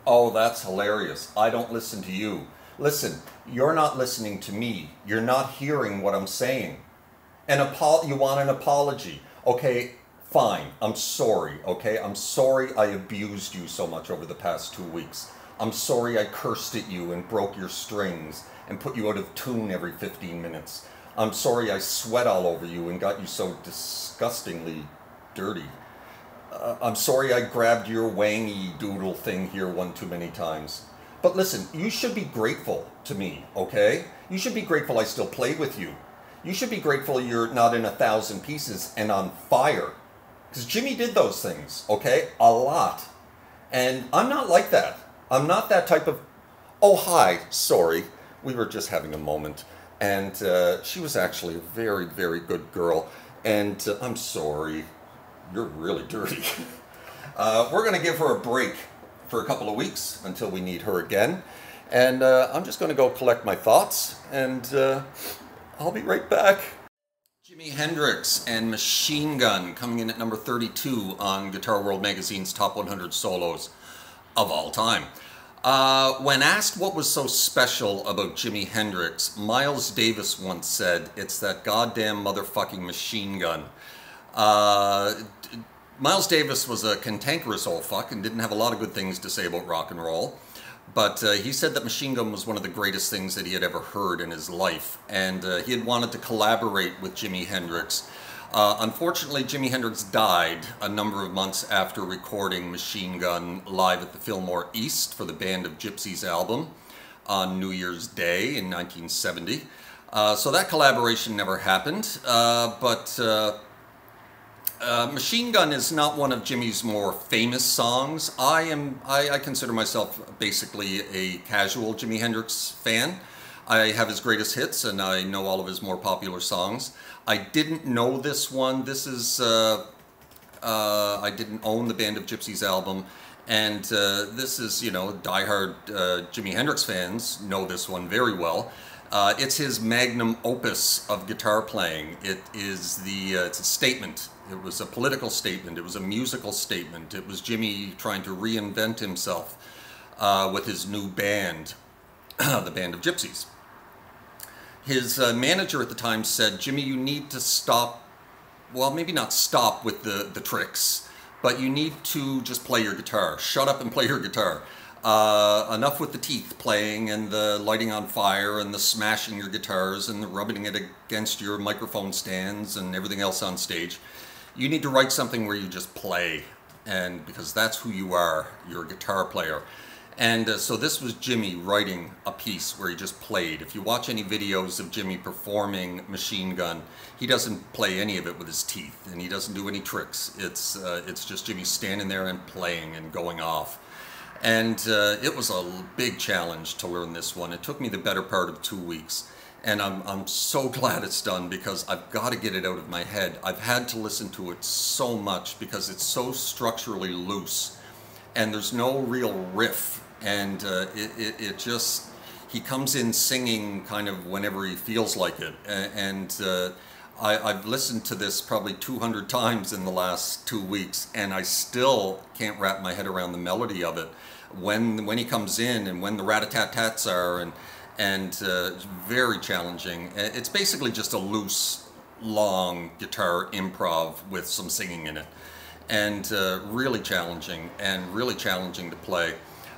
Oh, that's hilarious. I don't listen to you. Listen, you're not listening to me. You're not hearing what I'm saying. You want an apology. Okay, fine. I'm sorry, okay? I'm sorry I abused you so much over the past 2 weeks. I'm sorry I cursed at you and broke your strings and put you out of tune every 15 minutes. I'm sorry I sweat all over you and got you so disgustingly dirty. I'm sorry I grabbed your wangy doodle thing here one too many times. But listen, you should be grateful to me, okay? You should be grateful I still play with you. You should be grateful you're not in 1,000 pieces and on fire. Because Jimmy did those things, okay? A lot. And I'm not like that. I'm not that type of... Oh, hi, sorry. We were just having a moment. And she was actually a very, very good girl. And I'm sorry. You're really dirty. We're going to give her a break for a couple of weeks until we need her again. And I'm just going to go collect my thoughts, and I'll be right back. Jimi Hendrix and Machine Gun coming in at number 32 on Guitar World Magazine's Top 100 Solos of all time. When asked what was so special about Jimi Hendrix, Miles Davis once said, "It's that goddamn motherfucking machine gun." Miles Davis was a cantankerous old fuck and didn't have a lot of good things to say about rock and roll. But he said that Machine Gun was one of the greatest things that he had ever heard in his life. And he had wanted to collaborate with Jimi Hendrix. Unfortunately, Jimi Hendrix died a number of months after recording Machine Gun live at the Fillmore East for the Band of Gypsys album on New Year's Day in 1970. So that collaboration never happened. Machine Gun is not one of Jimmy's more famous songs. I consider myself basically a casual Jimi Hendrix fan. I have his greatest hits and I know all of his more popular songs. I didn't know this one. This is, I didn't own the Band of Gypsys album. And this is, you know, diehard Jimi Hendrix fans know this one very well. It's his magnum opus of guitar playing. It's a statement. It was a political statement. It was a musical statement. It was Jimmy trying to reinvent himself with his new band, the Band of Gypsys. His manager at the time said, "Jimmy, you need to stop, well, maybe not stop with the tricks, but you need to just play your guitar. Shut up and play your guitar. Enough with the teeth playing and the lighting on fire and the smashing your guitars and the rubbing it against your microphone stands and everything else on stage. You need to write something where you just play, and because that's who you are. You're a guitar player." And so this was Jimmy writing a piece where he just played. If you watch any videos of Jimmy performing Machine Gun, he doesn't play any of it with his teeth, and he doesn't do any tricks. It's just Jimmy standing there and playing and going off. And it was a big challenge to learn this one. It took me the better part of 2 weeks. And I'm so glad it's done because I've got to get it out of my head. I've had to listen to it so much because it's so structurally loose. And there's no real riff. And it just, he comes in singing kind of whenever he feels like it. And I've listened to this probably 200 times in the last 2 weeks, and I still can't wrap my head around the melody of it. When he comes in and when the rat-a-tat-tats are, and it's very challenging. It's basically just a loose, long guitar improv with some singing in it. And really challenging to play.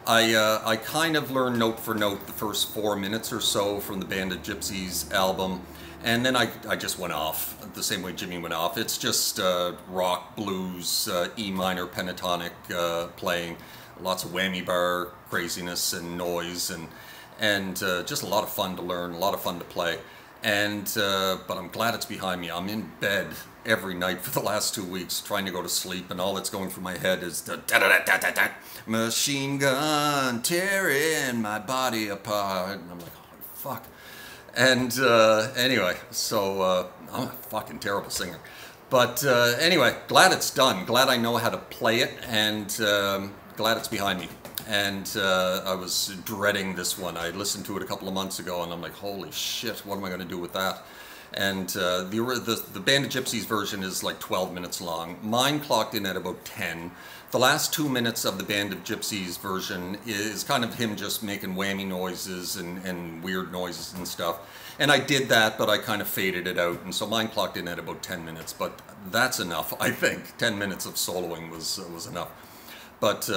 I kind of learned note for note the first 4 minutes or so from the Band of Gypsys album, and then I just went off the same way Jimmy went off. It's just rock, blues, E minor pentatonic playing, lots of whammy bar craziness and noise, and just a lot of fun to learn, a lot of fun to play. And but I'm glad it's behind me. I'm in bed every night for the last 2 weeks trying to go to sleep, and all that's going through my head is the da-da-da-da-da-da, machine gun tearing my body apart. And I'm like, oh, fuck. And anyway, so I'm a fucking terrible singer. But anyway, glad it's done. Glad I know how to play it, and glad it's behind me. And I was dreading this one. I listened to it a couple of months ago, and I'm like, holy shit, what am I going to do with that? And the Band of Gypsies version is like 12 minutes long. Mine clocked in at about 10. The last 2 minutes of the Band of Gypsies version is kind of him just making whammy noises and weird noises and stuff. And I did that, but I kind of faded it out, and so mine clocked in at about 10 minutes. But that's enough, I think. 10 minutes of soloing was enough. But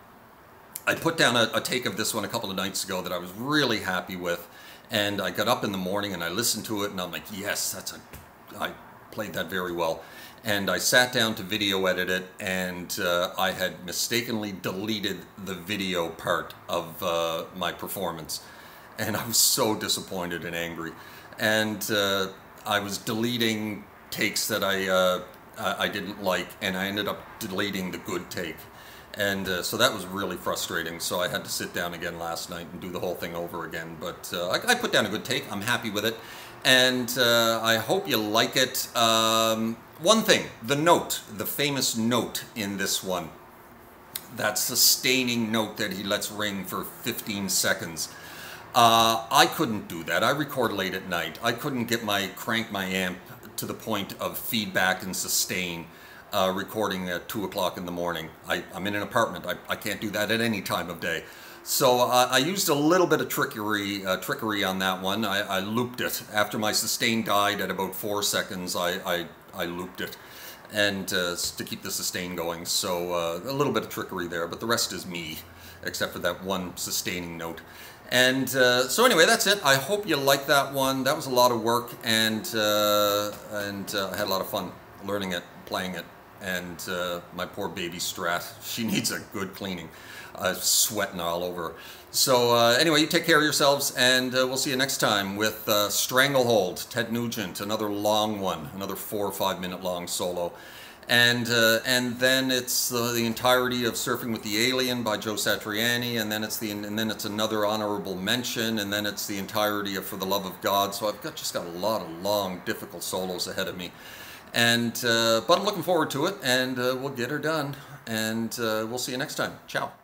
I put down a take of this one a couple of nights ago that I was really happy with. And I got up in the morning and I listened to it, and I'm like, yes, I played that very well. And I sat down to video edit it, and I had mistakenly deleted the video part of my performance. And I was so disappointed and angry. And I was deleting takes that I didn't like, and I ended up deleting the good take. And so that was really frustrating. So I had to sit down again last night and do the whole thing over again. But I put down a good take. I'm happy with it. And I hope you like it. One thing, the note, the famous note in this one, that sustaining note that he lets ring for 15 seconds. I couldn't do that. I record late at night. I couldn't crank my amp to the point of feedback and sustain recording at 2 o'clock in the morning. I'm in an apartment. I can't do that at any time of day. So I used a little bit of trickery on that one. I looped it. After my sustain died at about 4 seconds, I looped it, and to keep the sustain going. So a little bit of trickery there, but the rest is me, except for that one sustaining note. And so anyway, that's it. I hope you like that one. That was a lot of work, and I had a lot of fun learning it, playing it. And my poor baby Strat, she needs a good cleaning. Sweating all over. So anyway, you take care of yourselves, and we'll see you next time with Stranglehold, Ted Nugent, another long one, another 4 or 5 minute long solo. And then it's the entirety of Surfing with the Alien by Joe Satriani, and then it's another honorable mention, and then it's the entirety of For the Love of God. So I've just got a lot of long, difficult solos ahead of me. And but I'm looking forward to it, and we'll get her done, and we'll see you next time. Ciao.